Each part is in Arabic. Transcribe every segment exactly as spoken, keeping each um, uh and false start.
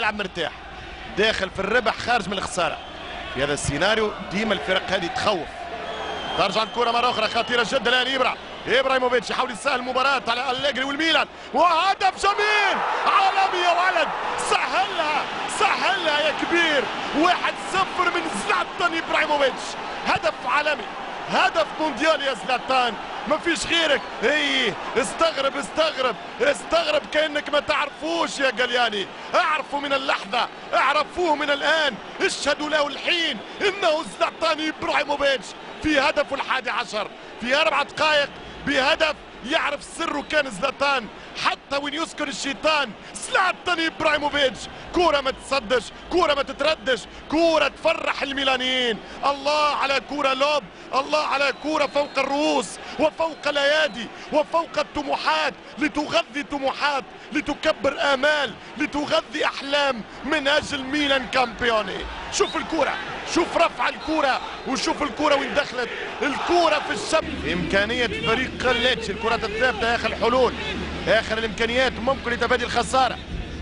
الملعب مرتاح، داخل في الربح خارج من الخساره. في هذا السيناريو ديما الفرق هذه تخوف. ترجع الكره مره اخرى خطيره جدا الان. ابرا ابراهيموفيتش يحاول يسهل المباراه على أليجري والميلان، وهدف جميل عالمي يا ولد. سهلها سهلها يا كبير. واحد صفر من زلاتان ابراهيموفيتش. هدف عالمي، هدف مونديال يا زلاتان، ما فيش غيرك. اي استغرب استغرب استغرب كأنك ما تعرفوش يا جلياني. اعرفوا من اللحظة، اعرفوه من الآن، اشهدوا له الحين انه زلاتان ابراهيموفيتش في هدفه الحادي عشر في اربع دقائق بهدف يعرف سره. كان زلاتان حتى وين يسكن الشيطان زلاتان ابراهيموفيتش. كورة ما تصدش، كورة ما تتردش، كورة تفرح الميلانيين. الله على كورة لوب، الله على كورة فوق الرؤوس وفوق الايادي وفوق الطموحات، لتغذي طموحات، لتكبر امال، لتغذي احلام من اجل ميلان كامبيوني. شوف الكورة، شوف رفع الكورة، وشوف الكورة وين دخلت. الكورة في الشبك. إمكانية فريق ليتشي، الكرات الثابتة آخر الحلول، آخر الإمكانيات ممكن لتفادي الخسارة.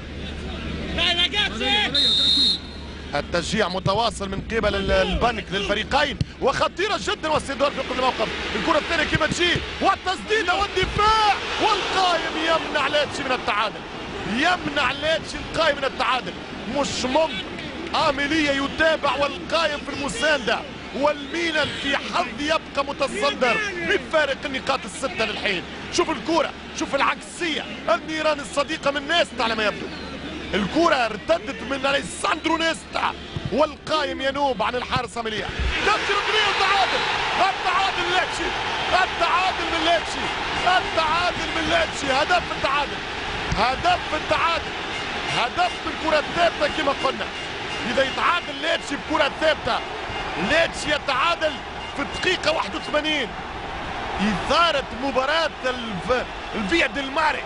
التشجيع متواصل من قبل البنك للفريقين، وخطيرة جدا واستدار في كل موقف. الكرة الثانية كيف تجي، والتسديدة والدفاع، والقائم يمنع ليتشي من التعادل. يمنع ليتشي القائم من التعادل. مش ممكن. آميليا يتابع والقائم في المساندة، والميلان في حظ يبقى متصدر بفارق النقاط الستة للحين. شوف الكرة، شوف العكسية، النيران الصديقة من نيستا على ما يبدو. الكرة ارتدت من اليساندرو نيستا، والقائم ينوب عن الحارس آميليا. التعادل، التعادل ليتشي، التعادل من ليتشي، التعادل من ليتشي. هدف التعادل، هدف التعادل، هدف بالكرة الثابتة كما قلنا. إذا يتعادل ليتشي بكرة ثابتة، ليتشي يتعادل في الدقيقة واحد وثمانين. إثارة مباراة الف... الفيا ديل ماري.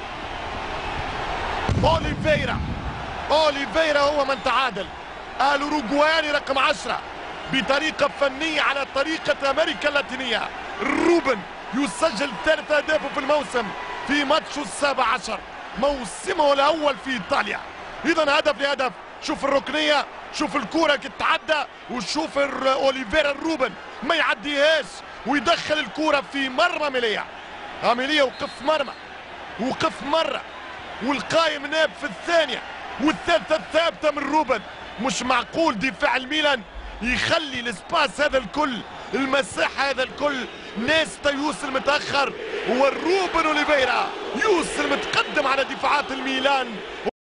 أوليفيرا، أوليفيرا هو من تعادل. الأوروغواني رقم عشرة بطريقة فنية على طريقة أمريكا اللاتينية. روبن يسجل ثالث أهدافه في الموسم في ماتشه السابع عشر، موسمه الأول في إيطاليا. إذا هدف لهدف. شوف الركنية، شوف الكرة تتعدى، وشوف أوليفيرا الروبن ما يعديهاش ويدخل الكرة في مرمى آميليا. آميليا وقف مرمى، وقف مرة، والقايم ناب في الثانية، والثالثة الثابتة من روبن. مش معقول دفاع الميلان يخلي الاسباس هذا الكل، المساحة هذا الكل. نيستا يوصل متأخر، والروبن أوليفيرا يوصل متقدم على دفاعات الميلان.